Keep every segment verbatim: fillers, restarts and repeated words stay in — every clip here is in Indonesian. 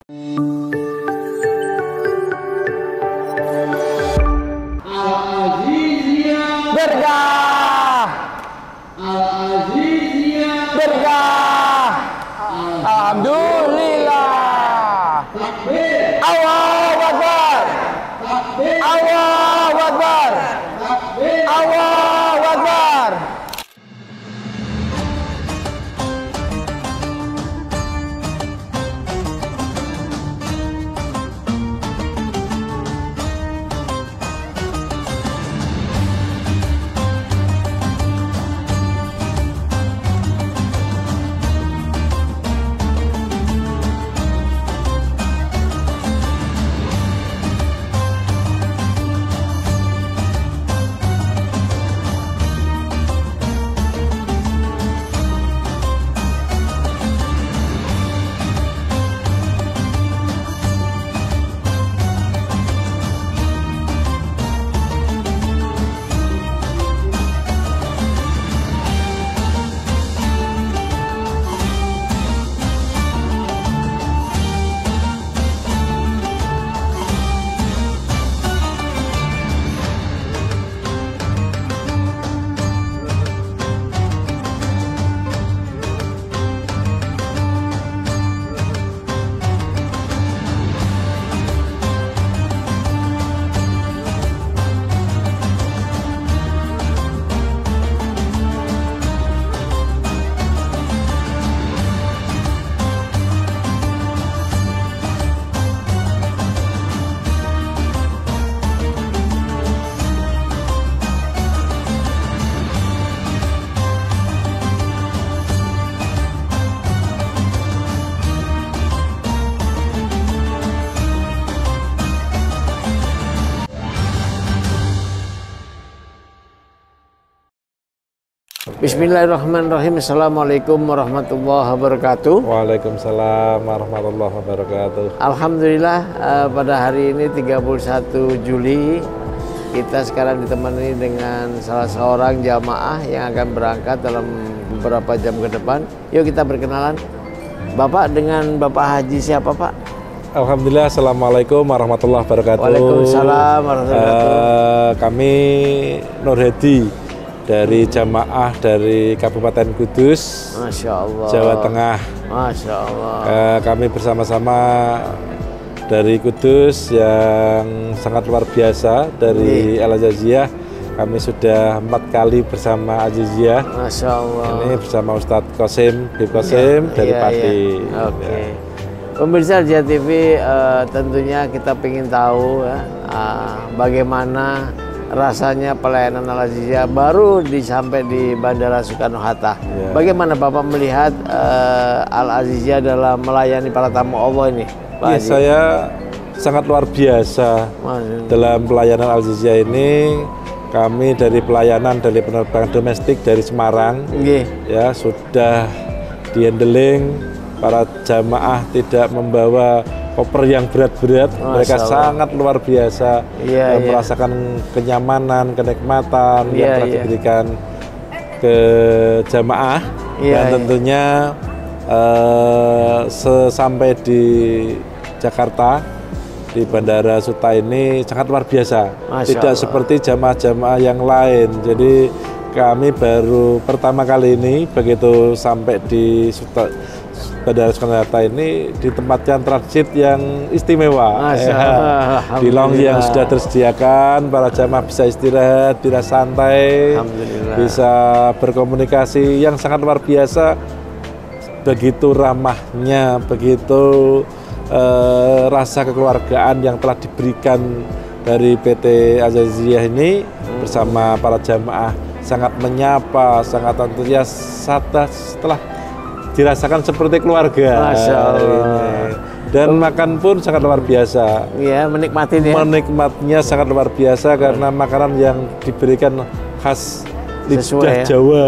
Al-Aziziyah Berkah. Al-Aziziyah Berkah. Alhamdulillah. Takbir Allahu Akbar. Takbir Allahu Akbar. Takbir Allahu Akbar. Bismillahirrahmanirrahim. Assalamualaikum warahmatullahi wabarakatuh. Waalaikumsalam warahmatullahi wabarakatuh. Alhamdulillah uh, pada hari ini tiga puluh satu Juli kita sekarang ditemani dengan salah seorang jamaah yang akan berangkat dalam beberapa jam ke depan. Yuk kita berkenalan. Bapak dengan Bapak Haji siapa Pak? Alhamdulillah, assalamualaikum warahmatullahi wabarakatuh. Waalaikumsalam warahmatullahi wabarakatuh. Uh, kami Nur Hedi dari jamaah dari Kabupaten Kudus, Masya Allah. Jawa Tengah. Masya Allah. Uh, kami bersama-sama dari Kudus yang sangat luar biasa dari Al-Aziziyah. Kami sudah empat kali bersama Aziziyah. Masya Allah. Ini bersama Ustadz Qasim, Bib Qasim Ya, dari iya, Pati. iya. Oke. Ya. Pemirsa Al-Jihad T V, uh, tentunya kita ingin tahu ya, uh, bagaimana rasanya pelayanan Al-Aziziyah baru disampai di Bandara Soekarno-Hatta. Ya. Bagaimana Bapak melihat uh, Al-Aziziyah dalam melayani para tamu Allah ini? Pak Ya, Haji? saya sangat luar biasa Mas- dalam pelayanan Al-Aziziyah ini. Kami dari pelayanan dari penerbangan domestik dari Semarang, Nggih. ya sudah di-handling, para jamaah tidak membawa koper yang berat-berat. Masya Mereka Allah. sangat luar biasa, Iya, dan iya. merasakan kenyamanan, kenikmatan yang Iya, telah iya. diberikan ke jamaah. Iya, Dan iya. tentunya eh, sesampai di Jakarta, di Bandara Suta ini sangat luar biasa. Masya Tidak Allah. seperti jamaah-jamaah yang lain. Jadi kami baru pertama kali ini begitu sampai di Suta, Bandara Soekarno-Hatta ini ditempatkan transit yang istimewa. Masya Ya. Allah. Di lounge yang Alhamdulillah. sudah tersediakan, para jamaah bisa istirahat, bisa santai, Alhamdulillah. bisa berkomunikasi yang sangat luar biasa. Begitu ramahnya, begitu eh, rasa kekeluargaan yang telah diberikan dari P T Al-Aziziyah ini bersama para jamaah, sangat menyapa, sangat antusias setelah dirasakan seperti keluarga. Masya Allah. Ini. Dan makan pun sangat luar biasa. Iya, menikmati ya. Menikmatnya sangat luar biasa karena makanan yang diberikan khas lidah Sesuai ya. Jawa.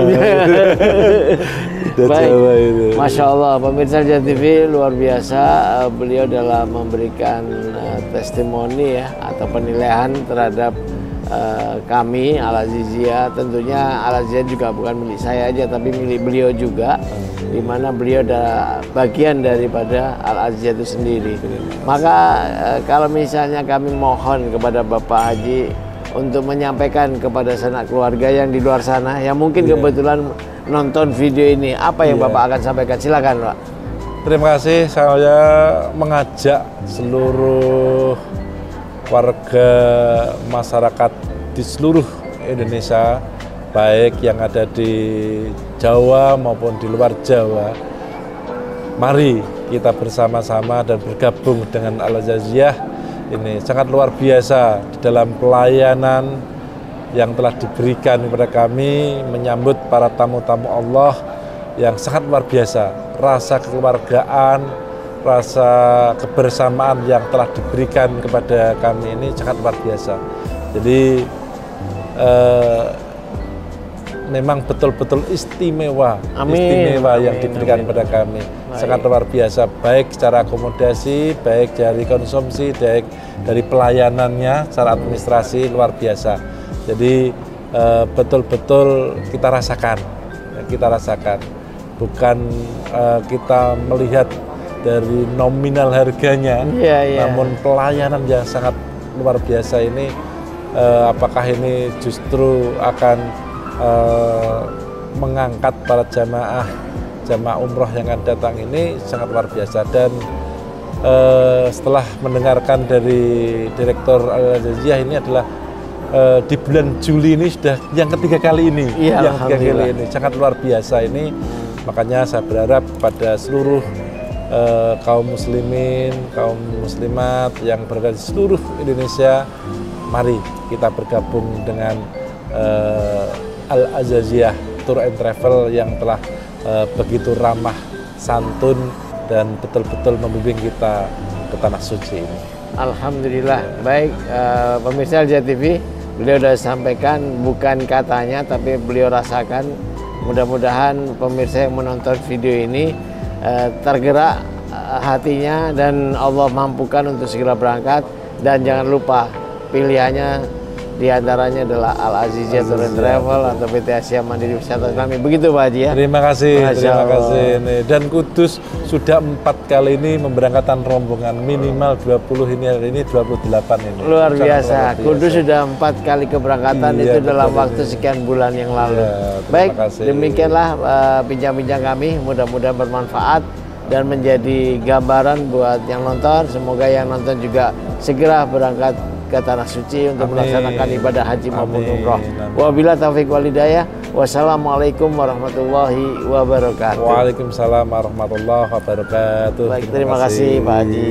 Lidah Baik. Jawa itu. Masya Allah, pemirsa Al-Jihad T V luar biasa. uh, Beliau dalam memberikan uh, testimoni ya atau penilaian terhadap uh, kami Al Aziziyah. Tentunya Al Aziziyah juga bukan milik saya aja, tapi milik beliau juga, di mana beliau adalah bagian daripada Al Aziziyah itu sendiri. Maka uh, kalau misalnya kami mohon kepada Bapak Haji untuk menyampaikan kepada sanak keluarga yang di luar sana, yang mungkin yeah. kebetulan nonton video ini, apa yang yeah. Bapak akan sampaikan? Silakan, Pak. Terima kasih. Saya mengajak seluruh warga masyarakat di seluruh Indonesia, baik yang ada di Jawa maupun di luar Jawa, mari kita bersama-sama dan bergabung dengan Al Aziziyah. Ini sangat luar biasa di dalam pelayanan yang telah diberikan kepada kami menyambut para tamu-tamu Allah yang sangat luar biasa. Rasa kekeluargaan, rasa kebersamaan yang telah diberikan kepada kami ini sangat luar biasa. Jadi eh, memang betul-betul istimewa, amin, istimewa amin, yang diberikan amin. kepada kami. Baik. Sangat luar biasa, baik secara akomodasi, baik dari konsumsi, baik dari pelayanannya, secara administrasi luar biasa. Jadi betul-betul eh, kita rasakan, kita rasakan. Bukan uh, kita melihat dari nominal harganya, yeah, yeah. namun pelayanan yang sangat luar biasa ini, uh, apakah ini justru akan uh, mengangkat para jamaah jamaah umroh yang akan datang ini sangat luar biasa. Dan uh, setelah mendengarkan dari Direktur Al Aziziyah, ini adalah uh, di bulan Juli ini sudah yang ketiga kali ini, yeah, yang ketiga kali ini sangat luar biasa ini. Makanya saya berharap pada seluruh uh, kaum muslimin, kaum muslimat yang berada di seluruh Indonesia, mari kita bergabung dengan uh, Al Aziziyah Tour and Travel yang telah uh, begitu ramah, santun, dan betul-betul membimbing kita ke tanah suci ini. Alhamdulillah. Baik, uh, pemirsa Al Aziziyah T V, beliau sudah sampaikan bukan katanya, tapi beliau rasakan. Mudah-mudahan pemirsa yang menonton video ini uh, tergerak uh, hatinya dan Allah mampukan untuk segera berangkat. Dan jangan lupa pilihannya diantaranya adalah Al Aziziyah Tour and Travel atau P T Asia Mandiri Wisata Islami. Begitu Pak Haji ya. Terima kasih, Masya terima Allah. kasih. Nih. Dan Kudus sudah empat kali ini memberangkatkan rombongan, minimal dua puluh, ini hari ini dua puluh delapan ini. Luar Sangat biasa. luar biasa. Kudus sudah empat kali keberangkatan, Iya, itu dalam betul waktu ini. sekian bulan yang lalu. Iya, terima Baik, kasih. demikianlah uh, bincang-bincang kami. Mudah-mudahan bermanfaat dan menjadi gambaran buat yang nonton. Semoga yang nonton juga segera berangkat ke tanah suci untuk Amin. melaksanakan ibadah haji maupun Amin. umroh. Wabillahi taufiq wal hidayah. Wassalamualaikum warahmatullahi wabarakatuh. Waalaikumsalam warahmatullahi wabarakatuh. Baik, terima, terima kasih Pak Haji.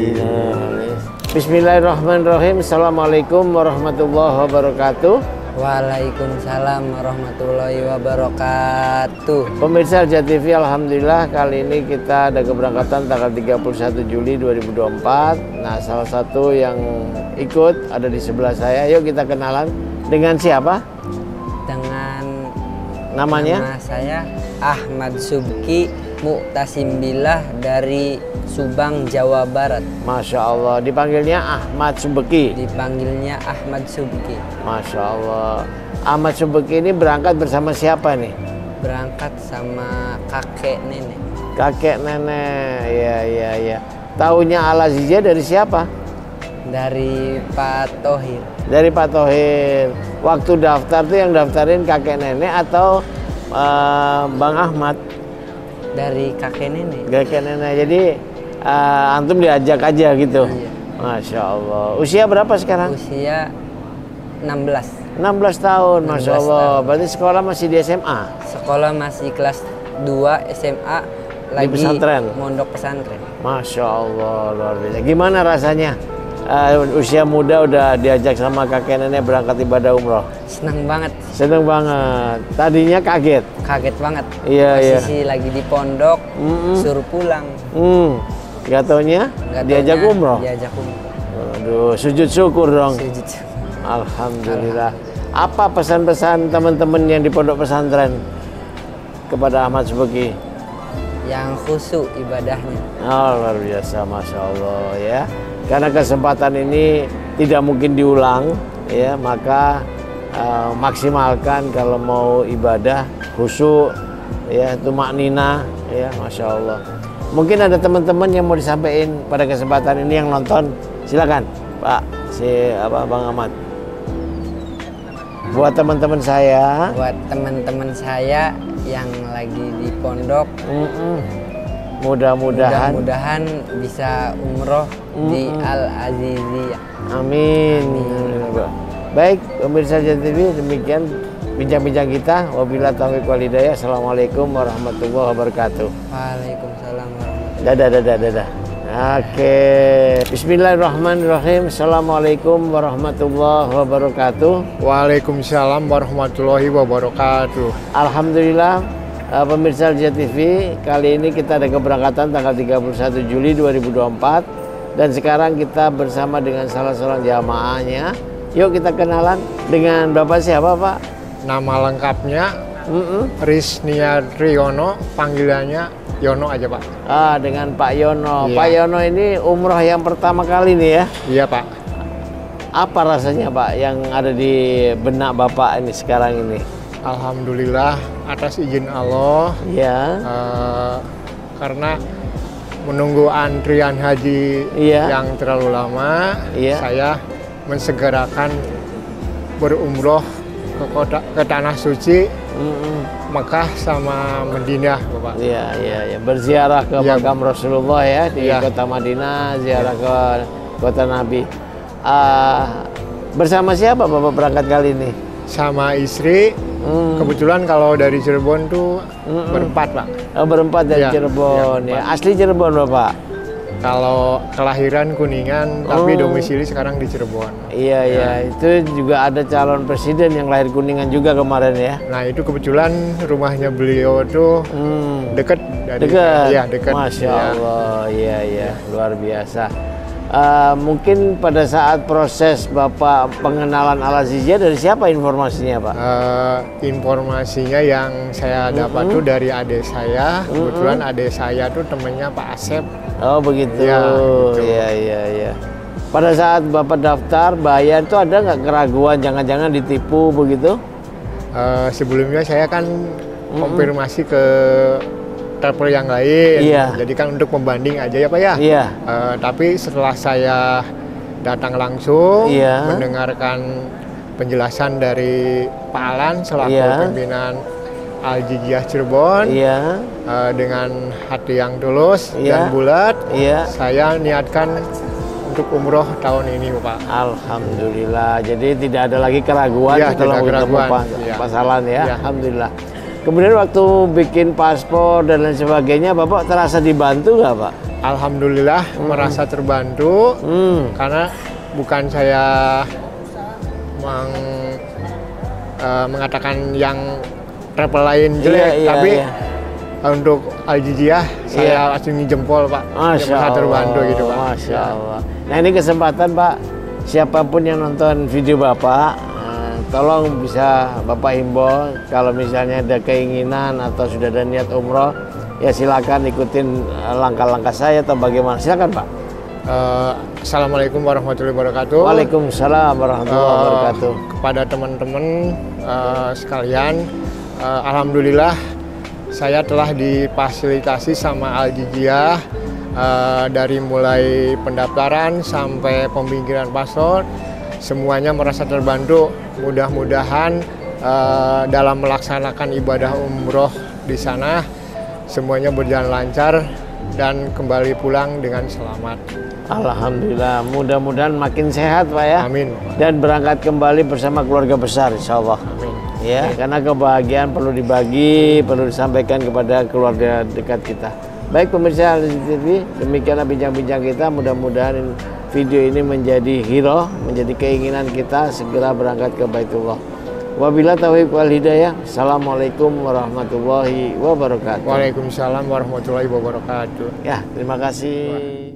Bismillahirrahmanirrahim. Assalamualaikum warahmatullahi wabarakatuh. Waalaikumsalam warahmatullahi wabarakatuh. Pemirsa Al Aziziyah T V, alhamdulillah kali ini kita ada keberangkatan tanggal tiga puluh satu Juli dua ribu dua puluh empat. Nah, salah satu yang ikut ada di sebelah saya. Yuk kita kenalan. Dengan siapa? Dengan namanya? Nama saya Ahmad Subki Mu'tasimbillah dari Subang, Jawa Barat. Masya Allah. Dipanggilnya Ahmad Subeki. Dipanggilnya Ahmad Subki. Masya Allah. Ahmad Subeki ini berangkat bersama siapa nih? Berangkat sama kakek nenek. Kakek nenek. Ya, ya, ya. Taunya Al Aziziyah dari siapa? Dari Pak Tohir. Dari Pak Tohir. Waktu daftar tuh yang daftarin kakek nenek atau uh, Bang Ahmad? Dari kakek nenek. Kakek nenek. Jadi uh, antum diajak aja gitu. Iya. Masya Allah. Usia berapa sekarang? Usia enam belas. enam belas tahun. Masya enam belas Allah. tahun. Berarti sekolah masih di S M A? Sekolah masih kelas dua S M A. Lagi pesantren? mondok pesantren. Masya Allah, luar biasa. Gimana rasanya? Uh, usia muda udah diajak sama kakek nenek berangkat ibadah umroh. Senang banget. Seneng banget. Tadinya kaget. Kaget banget. Iya, iya. Posisi lagi di pondok, Mm-mm. suruh pulang. Hmm. Gak taunya Nggak diajak taunya umroh. Diajak umroh. Aduh, sujud syukur dong. Sujud. Alhamdulillah. Apa pesan-pesan teman-teman yang di pondok pesantren kepada Ahmad Subeki? Yang khusyuk ibadahnya. Oh, luar biasa, Masya Allah ya. Karena kesempatan ini tidak mungkin diulang, ya, maka uh, maksimalkan kalau mau ibadah khusyuk, ya, tumaknina, ya, masya Allah. Mungkin ada teman-teman yang mau disampaikan pada kesempatan ini yang nonton, silakan Pak, si apa Bang Ahmad. Buat teman-teman saya, Buat teman-teman saya yang lagi di pondok, mm-mm, mudah-mudahan, mudah-mudahan bisa umroh di Mm-mm. Al Aziziyah. amin. Baik, pemirsa J T V, demikian bincang-bincang kita. Wabillahi taufiq wal hidayah. Assalamualaikum warahmatullahi wabarakatuh. Waalaikumsalam warahmatullahi Dadah, dadah, dadah. Oke. Bismillahirrahmanirrahim. Assalamualaikum warahmatullahi wabarakatuh. Waalaikumsalam warahmatullahi wabarakatuh. Alhamdulillah, uh, pemirsa J T V, kali ini kita ada keberangkatan tanggal tiga puluh satu Juli dua ribu dua puluh empat. Dan sekarang kita bersama dengan salah seorang jamaahnya. Yuk kita kenalan dengan Bapak siapa, Pak? Nama lengkapnya Mm-mm. Risnia Triyono, panggilannya Yono aja Pak. Ah, dengan Pak Yono. Iya. Pak Yono ini umroh yang pertama kali nih ya. Iya Pak. Apa rasanya Pak yang ada di benak Bapak ini sekarang ini? Alhamdulillah atas izin Allah, Iya. eh, karena menunggu antrian haji Iya. yang terlalu lama, Iya. saya mensegerakan berumroh ke kota ke tanah suci Mm-mm. Mekah sama Madinah, Bapak. Iya, iya, iya. Berziarah ke Iya, makam Rasulullah ya di Iya. kota Madinah, ziarah ke kota Nabi. Ah, bersama siapa Bapak berangkat kali ini? Sama istri, Hmm. kebetulan kalau dari Cirebon tuh berempat, Pak. Oh, berempat dari Iya, Cirebon iya, ya. Asli Cirebon Bapak. Kalau kelahiran Kuningan, tapi Oh. domisili sekarang di Cirebon. Iya, iya. Itu juga ada calon presiden yang lahir Kuningan juga kemarin ya. Nah itu kebetulan rumahnya beliau tuh Hmm. deket dari Dekat. Iya dekat. Masya Iya. Allah, iya iya, luar biasa. Eh, mungkin pada saat proses Bapak pengenalan Al Aziziyah dari siapa informasinya Pak? Eh, informasinya yang saya dapat tuh dari adik saya. Kebetulan adik saya tuh temennya Pak Asep. Oh begitu, Iya, gitu. iya iya iya. Pada saat Bapak daftar bayar itu ada nggak keraguan jangan-jangan ditipu begitu? Eh, sebelumnya saya kan konfirmasi ke travel yang lain. Iya. Jadi kan untuk pembanding aja ya Pak ya. Iya. Eh, tapi setelah saya datang langsung Iya. mendengarkan penjelasan dari Pak Alan selaku Iya. pimpinan Al-Jiziyah Cirebon, Iya, eh, dengan hati yang tulus Iya. dan bulat, iya. saya niatkan untuk umroh tahun ini Pak. Alhamdulillah. Jadi tidak ada lagi keraguan Iya, setelah tidak ketemu keraguan. Pak Iya. Pak Salan ya. Iya. Alhamdulillah. Kemudian waktu bikin paspor dan lain sebagainya, Bapak terasa dibantu nggak Pak? Alhamdulillah merasa terbantu Hmm. karena bukan saya meng- eh, mengatakan yang travel lain jelek, Iya, iya, tapi iya. untuk Al-Jiziyah saya Iya. acungi jempol Pak. Masya Merasa Allah. terbantu gitu Pak. Masya Ya. Allah. Nah ini kesempatan Pak, siapapun yang nonton video Bapak, eh, tolong bisa Bapak himbau kalau misalnya ada keinginan atau sudah ada niat umroh, ya silakan ikutin eh, langkah-langkah saya atau bagaimana. Silakan Pak. Eh, Assalamualaikum warahmatullahi wabarakatuh. Waalaikumsalam warahmatullahi Eh, wabarakatuh. Kepada teman-teman eh, sekalian, eh, alhamdulillah saya telah difasilitasi sama Al-Jiziyah eh, dari mulai pendaftaran sampai pembikinan paspor, semuanya merasa terbantu. Mudah-mudahan eh, dalam melaksanakan ibadah umroh di sana semuanya berjalan lancar dan kembali pulang dengan selamat. Alhamdulillah, mudah-mudahan makin sehat Pak ya. Amin. Dan berangkat kembali bersama keluarga besar insya Allah. Amin. Ya, karena kebahagiaan perlu dibagi, perlu disampaikan kepada keluarga dekat kita. Baik pemirsa Al Aziziyah T V, demikianlah bincang-bincang kita. Mudah-mudahan video ini menjadi hero, menjadi keinginan kita segera berangkat ke Baitullah. Wabillahi taufiq wal hidayah. Assalamualaikum warahmatullahi wabarakatuh. Waalaikumsalam warahmatullahi wabarakatuh. Ya, terima kasih.